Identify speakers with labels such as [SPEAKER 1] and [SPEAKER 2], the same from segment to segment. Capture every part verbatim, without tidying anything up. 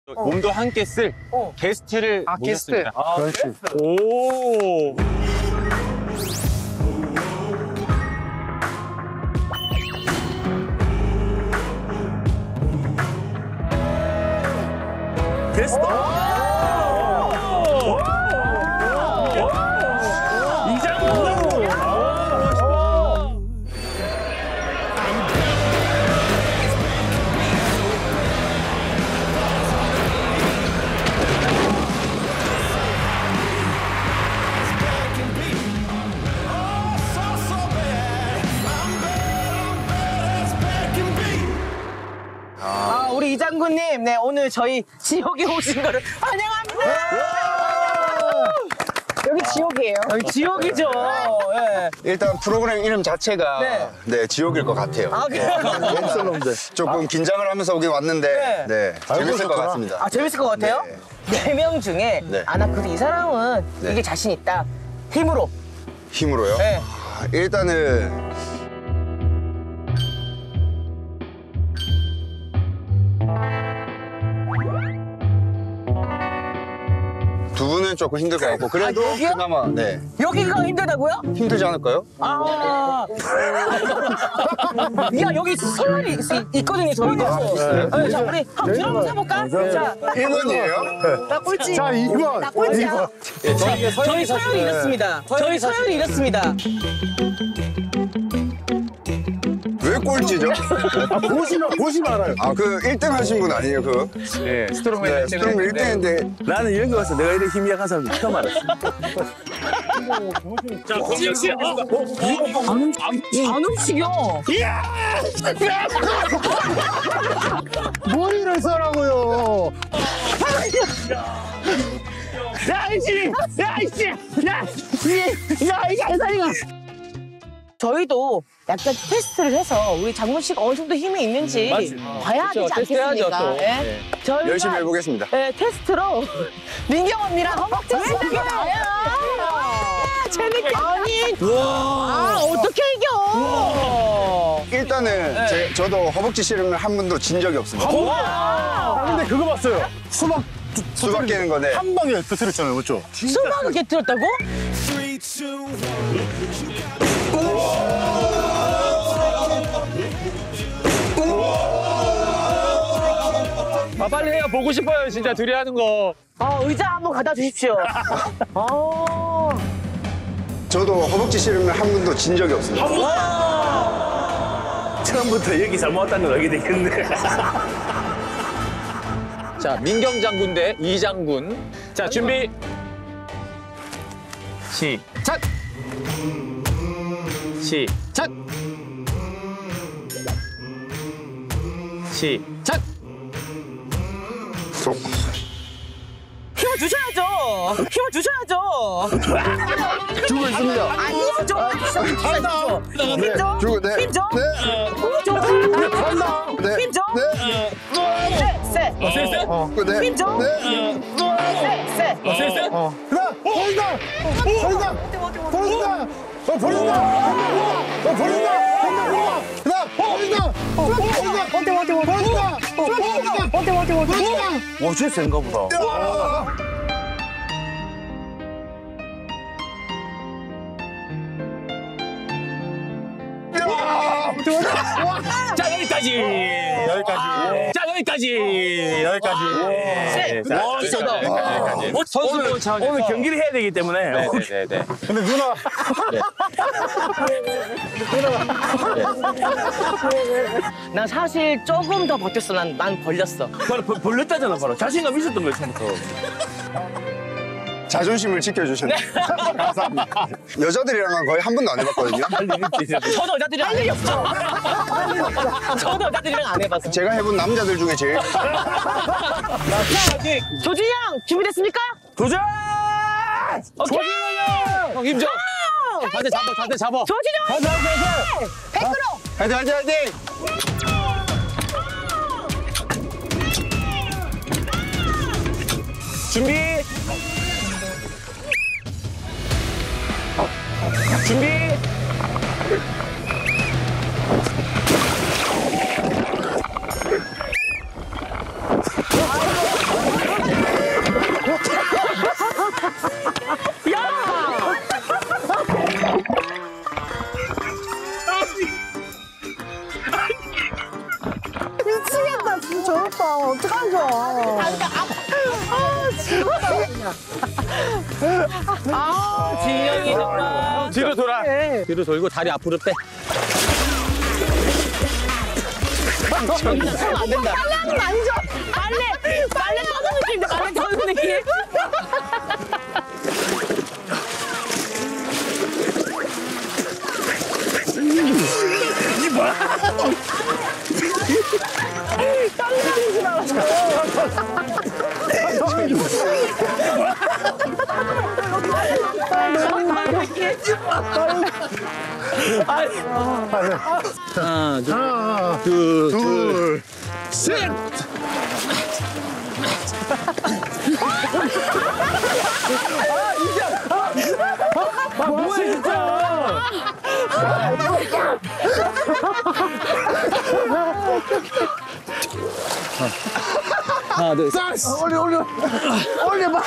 [SPEAKER 1] 몸도 함께 쓸
[SPEAKER 2] 어.
[SPEAKER 1] 게스트를
[SPEAKER 2] 아,
[SPEAKER 1] 모셨습니다.
[SPEAKER 2] 게스트. 아,
[SPEAKER 3] 그렇지.
[SPEAKER 1] 오.
[SPEAKER 3] 게스트. 이장구.
[SPEAKER 2] 아, 우리 이장군님, 네, 오늘 저희 지옥에 오신 거를 환영합니다! 여기 지옥이에요. 여기 지옥이죠. 네.
[SPEAKER 4] 일단 프로그램 이름 자체가
[SPEAKER 2] 네.
[SPEAKER 4] 네, 지옥일 것 같아요.
[SPEAKER 2] 아, 그래요?
[SPEAKER 3] 놈들.
[SPEAKER 4] 조금 긴장을 하면서 오긴 왔는데 네, 재밌을 것 같습니다.
[SPEAKER 2] 아, 재밌을 것 같아요? 네 명 중에,
[SPEAKER 4] 네.
[SPEAKER 2] 아, 나 그래도 이 사람은
[SPEAKER 4] 네.
[SPEAKER 2] 이게 자신 있다. 힘으로.
[SPEAKER 4] 힘으로요?
[SPEAKER 2] 네.
[SPEAKER 4] 아, 일단은 두 분은 조금 힘들 것 같고 그래도
[SPEAKER 2] 아, 여기요?
[SPEAKER 4] 그나마 네
[SPEAKER 2] 여기가 힘들다고요?
[SPEAKER 4] 힘들지 않을까요?
[SPEAKER 2] 아. 야, 여기 서열이 있- 있거든요, 저희가. 네, 자, 우리 한번 들어보자 볼까? 자,
[SPEAKER 4] 일 번이에요?
[SPEAKER 2] 나 꼴찌.
[SPEAKER 3] 자, 이 번.
[SPEAKER 2] 나 꼴찌야.
[SPEAKER 1] 저희
[SPEAKER 2] 저희 서열이 이렇습니다. 저희 서열이 이렇습니다.
[SPEAKER 4] 왜 꼴찌죠?
[SPEAKER 3] 아, 보시면, 보시면 알아요.
[SPEAKER 4] 아, 그 일 등 하신 분 아니에요, 그?
[SPEAKER 1] 네, 스트롱맨
[SPEAKER 4] 네,
[SPEAKER 1] 일 등을
[SPEAKER 4] 스트롱 일
[SPEAKER 1] 했는데.
[SPEAKER 4] 등인데
[SPEAKER 3] 나는 여기 와서 내가 이렇게 힘이 약한 사람 처음 알았어.
[SPEAKER 1] 자, 공식 씨.
[SPEAKER 2] 안 움직여.
[SPEAKER 3] 머리를 써라고요.
[SPEAKER 2] 야, 이씨! 야, 이씨! 야, 이, 야, 이게 알다리가. 저희도 약간 테스트를 해서 우리 장문 씨가 어느 정도 힘이 있는지
[SPEAKER 1] 맞지.
[SPEAKER 2] 봐야
[SPEAKER 1] 그렇죠.
[SPEAKER 2] 되지
[SPEAKER 1] 테스트해야죠,
[SPEAKER 2] 않겠습니까?
[SPEAKER 1] 또.
[SPEAKER 2] 예?
[SPEAKER 1] 네.
[SPEAKER 2] 저희가
[SPEAKER 4] 열심히 해보겠습니다.
[SPEAKER 2] 네, 테스트로 민경 언니랑 허벅지 쓰는 게 나야. 재밌겠다. 아니, 아, 어떻게 이겨?
[SPEAKER 4] 일단은 제, 저도 허벅지 씨름을 한 번도 진 적이 없습니다.
[SPEAKER 3] 아, 근데 그거 봤어요. 수박
[SPEAKER 4] 수박 깨는 거네.
[SPEAKER 3] 한 방에 터뜨렸잖아요, 맞죠?
[SPEAKER 2] 수박을 깨뜨렸다고?
[SPEAKER 1] 아, 빨리 해요. 보고 싶어요, 진짜 둘이 하는 거.
[SPEAKER 2] 아, 의자 한번 갖다 주십시오. 아.
[SPEAKER 4] 저도 허벅지 씨름을 한 번도 진 적이 없습니다.
[SPEAKER 3] 처음부터 여기 잘못했다는 걸 알게 되겠네.
[SPEAKER 1] 자, 민경 장군 대 이장군. 자, 준비. 시작. 시작. 시작.
[SPEAKER 4] 속.
[SPEAKER 2] 힘을 주셔야죠. 힘을 주셔야죠.
[SPEAKER 3] 주고 있습니다.
[SPEAKER 2] 아, 힘 좀.
[SPEAKER 3] 간다.
[SPEAKER 2] 힘 좀.
[SPEAKER 4] 주고, 네.
[SPEAKER 2] 힘 좀.
[SPEAKER 4] 네.
[SPEAKER 2] 힘 좀.
[SPEAKER 3] 간다.
[SPEAKER 4] 네.
[SPEAKER 2] 힘 좀.
[SPEAKER 4] 네.
[SPEAKER 2] 세, 세.
[SPEAKER 1] 세, 세.
[SPEAKER 4] 어, 네.
[SPEAKER 2] 힘 좀.
[SPEAKER 4] 네.
[SPEAKER 2] 세, 세.
[SPEAKER 1] 세, 세.
[SPEAKER 3] 어. 그래, 버린다. 버린다. 버린다. 어, 버린다. 어, 버린다. 버린다. 버린다. 버린다.
[SPEAKER 2] 어때, 어때, 어때.
[SPEAKER 3] 버린다.
[SPEAKER 2] 어때, 어때, 어때.
[SPEAKER 3] 와, 진짜 센가 보다.
[SPEAKER 1] 자, 여기까지. 여기까지. 자, 여기까지. 여기까지. 네, 자,
[SPEAKER 2] 와, 진짜 나.
[SPEAKER 1] 여기까지. 선수 차원에서.
[SPEAKER 3] 오늘 경기를 해야 되기 때문에.
[SPEAKER 1] 네, 네, 네.
[SPEAKER 3] 근데 누나.
[SPEAKER 2] 난 사실 조금 더 버텼어. 난, 난 벌렸어.
[SPEAKER 3] 바로 벌- 벌렸다잖아, 바로. 자신감 있었던 거야, 처음부터.
[SPEAKER 4] 자존심을 지켜주셨네. 감사합니다. 여자들이랑은 거의 한 번도 안 해봤거든요.
[SPEAKER 2] 저도 여자들이랑 안 해봤어. 저도 여자들이랑 안 해봤어.
[SPEAKER 4] 제가 해본 남자들 중에 제일
[SPEAKER 2] 조준이 형, 준비됐습니까?
[SPEAKER 3] 도전!
[SPEAKER 2] 오케이!
[SPEAKER 1] 형, 힘 줘. 자세 잡아, 자세 잡아.
[SPEAKER 2] 조준이 형!
[SPEAKER 3] 가자, 가자!
[SPEAKER 2] 백 퍼센트!
[SPEAKER 4] 화이팅 화이팅 화이팅!
[SPEAKER 3] 준비! 준비!
[SPEAKER 2] 아, 진영이 정말.
[SPEAKER 1] 뒤로 돌아. 뒤로 돌고 다리 앞으로 빼.
[SPEAKER 2] 손 안 된다. 빨래하는 거 아니죠? 빨래, 빨래 터는 느낌인데, 빨래 터는 느낌?
[SPEAKER 3] 이게 뭐야?
[SPEAKER 2] 빨래하는 줄 알았어.
[SPEAKER 1] 하나, 둘, 둘, 셋. 아, 뭐야, 진짜. 하나, 둘, 셋.
[SPEAKER 4] 올려 올려 올려봐.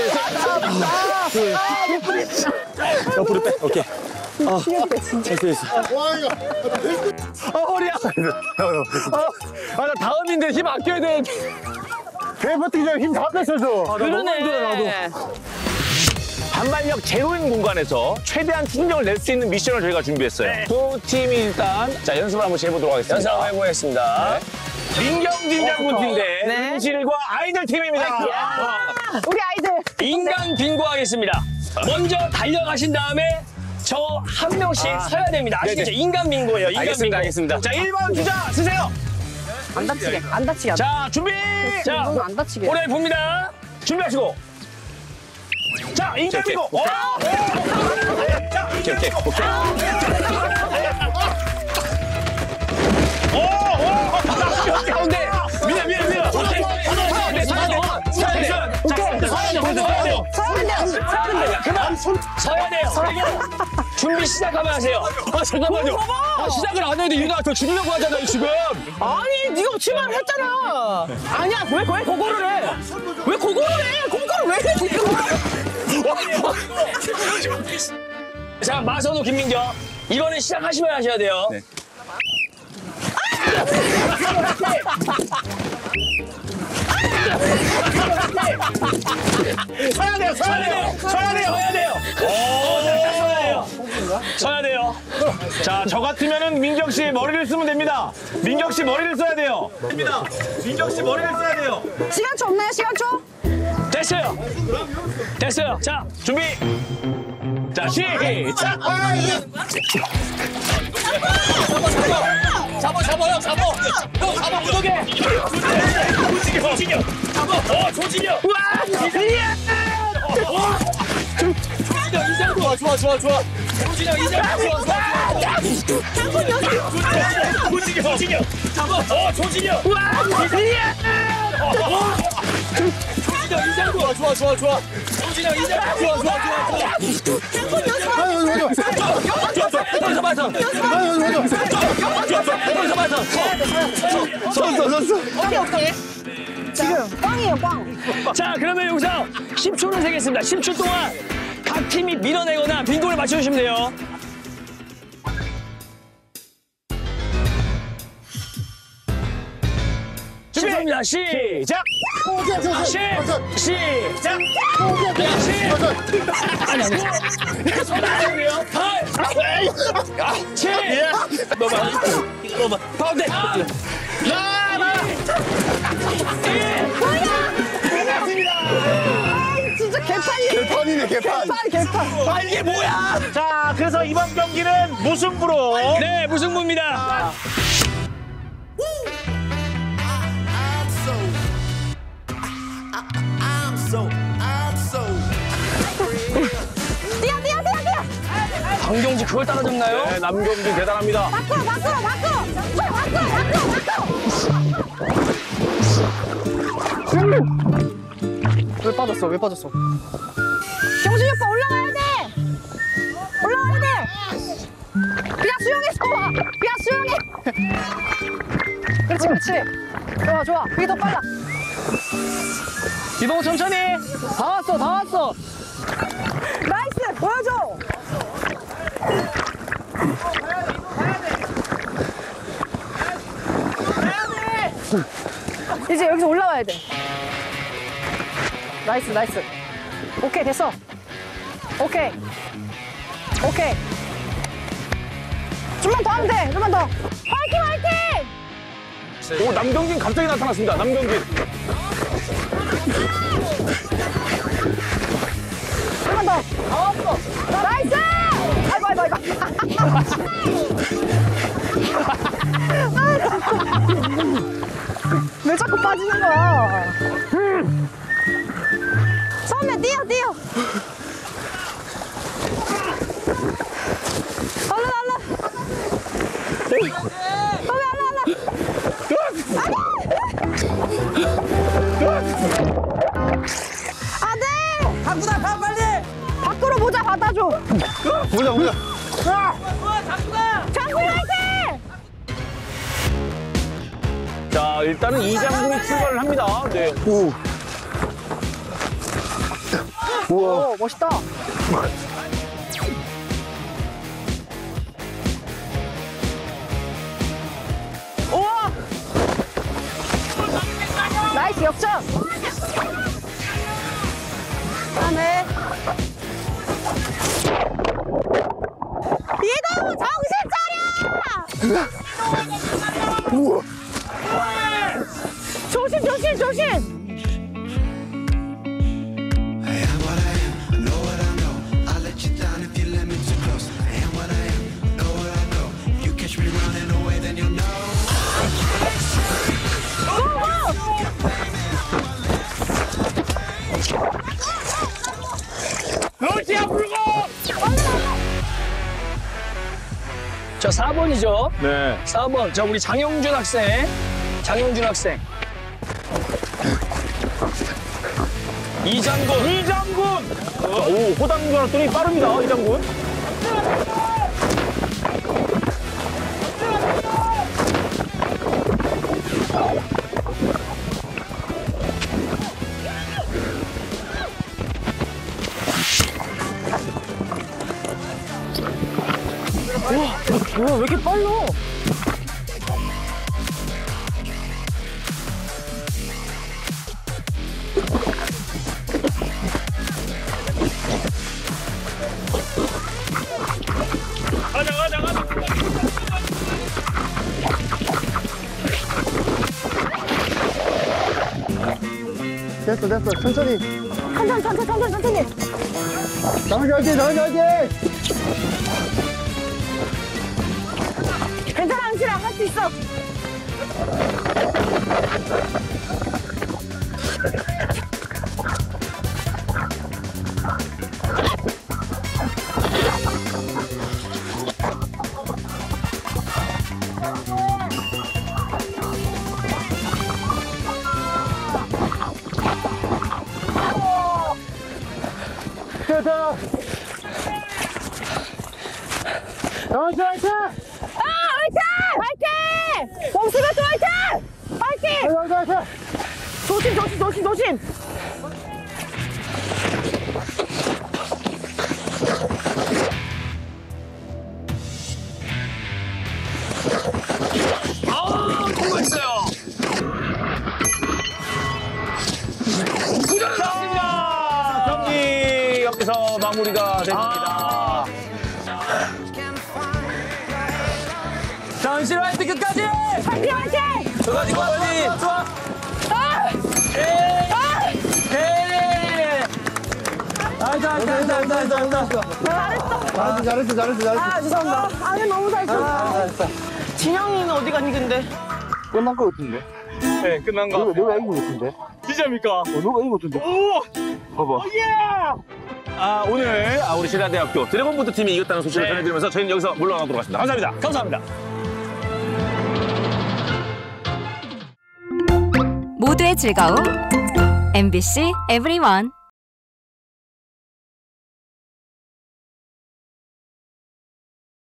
[SPEAKER 1] 옆으로 빼. 오케이. 아, 됐어, 됐어.
[SPEAKER 4] 와 이거.
[SPEAKER 1] 아, 허리야. 아, 나 다음인데 힘 아껴야 돼.
[SPEAKER 4] 배 버티기 전에 힘 다 뺐어서.
[SPEAKER 2] 그러네.
[SPEAKER 1] 반발력 제로인 공간에서 최대한 충격을 낼 수 있는 미션을 저희가 준비했어요. 두 팀이 일단 자 연습을 한번 해보도록 하겠습니다.
[SPEAKER 3] 연습 한번 해보겠습니다.
[SPEAKER 1] 네. 민경진 장군팀대
[SPEAKER 2] 네.
[SPEAKER 1] 은실과 아이들 팀입니다.
[SPEAKER 2] 우리 아이들.
[SPEAKER 3] 인간 빙고 하겠습니다. 먼저 달려가신 다음에 저 한 명씩 서야 됩니다. 아시겠죠?
[SPEAKER 1] 네네.
[SPEAKER 3] 인간 빙고예요. 인간
[SPEAKER 1] 알겠습니다,
[SPEAKER 3] 빙고.
[SPEAKER 1] 알겠습니다. 자, 일 번 주자 쓰세요.
[SPEAKER 2] 안 다치게, 안 다치게.
[SPEAKER 1] 자, 준비.
[SPEAKER 3] 자,
[SPEAKER 2] 이건 안 다치게.
[SPEAKER 3] 오래 봅니다.
[SPEAKER 1] 준비하시고. 자, 인간
[SPEAKER 3] 오케이,
[SPEAKER 1] 비고.
[SPEAKER 3] 오케이.
[SPEAKER 1] 자,
[SPEAKER 3] 오케이, 오케이, 오케이.
[SPEAKER 1] 오, 오.
[SPEAKER 3] 가운데. 미안, 미안, 미안. 오케이. 서야 돼, 서야 돼. 서야 돼. 자, 서야 돼, 서야 돼. 서야 돼요. 아니야, 그만. 서야 돼요. 준비 시작하면 하세요.
[SPEAKER 1] 아, 잠깐만요. 아, 시작을 안 해도 유나 저 죽이려고 하잖아요, 지금.
[SPEAKER 2] 아니, 네가 출발을 했잖아. 아니야, 왜, 왜 그거를 해? 왜 그거를 해? 그거를 왜 해, 지금?
[SPEAKER 3] 자, 마선우, 김민경. 이번에 시작하시면 하셔야 돼요.
[SPEAKER 1] 네.
[SPEAKER 3] 서야 돼요, 서야 돼요, 서야 돼요, 서야 돼요. 오, 자, 서야 돼요. 서야 돼요.
[SPEAKER 1] 자, 저 같으면은 민경 씨 머리를 쓰면 됩니다. 민경 씨 머리를 써야 돼요. 됩니다. 민경 씨 머리를 써야 돼요.
[SPEAKER 2] 시간초 없나요, 시간초?
[SPEAKER 3] 됐어요. 됐어요. 자, 준비.
[SPEAKER 1] 자, 시작.
[SPEAKER 3] 잡아, 잡아요, 잡아. 형, 잡아, 구독해. 조진이, 조진이. 잡아. 어, 조진이. 우와, 조진이. 어, 조진이, 이장 좋아, 좋아, 좋아, 좋아. 조진이, 이장 좋아, 좋아. 조진이, 조진이. 잡아. 어, 조진이. 우와, 조진이. 어, 조진이, 이장 좋아, 좋아, 좋아, 좋아. 조진이, 이장 좋아, 좋아, 좋아.
[SPEAKER 4] 아유 맞아.
[SPEAKER 3] 잡아, 잡아.
[SPEAKER 4] 아유 맞아.
[SPEAKER 3] 잡아, 잡아.
[SPEAKER 4] 섰어 섰어.
[SPEAKER 2] 오케이, 오케이. 지금 꽝이에요, 꽝.
[SPEAKER 3] 자, 그러면 여기서 십 초를 세겠습니다. 십 초 동안 각 팀이 밀어내거나 빙고를 맞춰주시면 돼요. 준비합니다. 시작! 시! 시작! 시! 아니, 아니. 손아래요. 팔! 칠! 너만. 너만. 가운데.
[SPEAKER 2] 진짜 개판이야.
[SPEAKER 4] 개판이네 개판.
[SPEAKER 2] 개판, 개판.
[SPEAKER 3] 아, 이게 뭐야?
[SPEAKER 1] 자, 그래서 이번 경기는 무승부로.
[SPEAKER 3] 네, 무승부입니다.
[SPEAKER 2] 뛰어, 뛰어, 뛰어, 뛰어.
[SPEAKER 3] 강경지 그걸 따라잡나요?
[SPEAKER 1] 네, 남경진 대단합니다.
[SPEAKER 2] 바꿔, 바꿔, 바꿔. 바꿔, 바꿔, 바꿔. 왜 빠졌어, 왜 빠졌어? 경준이 오빠 올라가야 돼. 올라가야 돼. 그냥 수영해서 와. 그냥 수영해. 그렇지, 그렇지. 좋아, 좋아. 그게 더 빨라.
[SPEAKER 1] 기동 천천히.
[SPEAKER 2] 다 왔어, 다 왔어. 나이스, 보여줘. 이제 여기서 올라와야 돼. 나이스, 나이스. 오케이, 됐어. 오케이. 오케이. 좀만 더 하면 돼. 좀만 더. 화이팅, 화이팅!
[SPEAKER 1] 오, 남경진 갑자기 나타났습니다. 남경진.
[SPEAKER 2] 좀만 더. 어, 나이스! 아이고, 아이고, 아이고. 왜 자꾸 빠지는 거야? 처음에 뛰어, 뛰어. 얼른, 얼른. 얼른, 얼른. 안 돼!
[SPEAKER 3] 장구다, 가, 빨리!
[SPEAKER 2] 밖으로 모자 받아줘.
[SPEAKER 4] 보자 보자.
[SPEAKER 2] 장군 화이팅!
[SPEAKER 1] 자, 일단은 이장군이 출발을 합니다. 네.
[SPEAKER 4] 오. 우와.
[SPEAKER 2] 오, 멋있다. 우와! 나이스 역전! 다음에 이동우 정신 차려!
[SPEAKER 4] 우와.
[SPEAKER 2] 조심 조심 조심!
[SPEAKER 1] 러시아 불고!
[SPEAKER 3] 자, 사 번이죠.
[SPEAKER 1] 네.
[SPEAKER 3] 사 번. 자, 우리 장영준 학생. 장영준 학생. 이장군.
[SPEAKER 1] 이장군! 오, 호당군 줄 알았더니 빠릅니다, 이장군.
[SPEAKER 2] 뭐야 왜 이렇게 빨라?
[SPEAKER 1] 가자, 가자, 가자.
[SPEAKER 4] 됐어 됐어. 천천히.
[SPEAKER 2] 천천히 천천히 천천히 천천히.
[SPEAKER 4] 장훈이 화이팅 장훈이 화이팅.
[SPEAKER 2] 괜찮아 은실아 할 수 있어.
[SPEAKER 4] 됐다. 장훈이 화이팅.
[SPEAKER 2] 아 화이팅! 화이팅! 범수배트 화이팅! 화이팅!
[SPEAKER 4] 화이팅 화이팅.
[SPEAKER 2] 조심 조심 조심 조심.
[SPEAKER 3] 아, 통과했어요.
[SPEAKER 1] 자, 경기 여기서 마무리가 됩니다.
[SPEAKER 3] 자, 은실 화이팅 끝까지!
[SPEAKER 2] 화이팅 화이팅!
[SPEAKER 3] 끝까지 끝까지! 좋아!
[SPEAKER 2] 아!
[SPEAKER 3] 예!
[SPEAKER 2] 아!
[SPEAKER 3] 예! 알자, 알자, 알자, 알자, 알자, 알자.
[SPEAKER 2] 잘했어.
[SPEAKER 4] 잘했어 잘했어 잘했어 잘했어.
[SPEAKER 2] 아 죄송합니다. 아니 너무 잘했어.
[SPEAKER 4] 잘했어.
[SPEAKER 2] 진영이는 어디 갔니 근데?
[SPEAKER 4] 끝난 거 같은데.
[SPEAKER 1] 네, 끝난
[SPEAKER 4] 누가 누가 이긴 거 같은데.
[SPEAKER 1] 진짜입니까?
[SPEAKER 4] 어 누가 이긴 거 같은데.
[SPEAKER 1] 오!
[SPEAKER 4] 봐봐.
[SPEAKER 1] 아, 오늘 아, 우리 신라대학교 드래곤보트 팀이 이겼다는 소식을
[SPEAKER 3] 네.
[SPEAKER 1] 전해드리면서 저희는 여기서 물러나도록 하겠습니다. 감사합니다.
[SPEAKER 3] 감사합니다.
[SPEAKER 5] 모두의 즐거움 엠비씨 에브리원.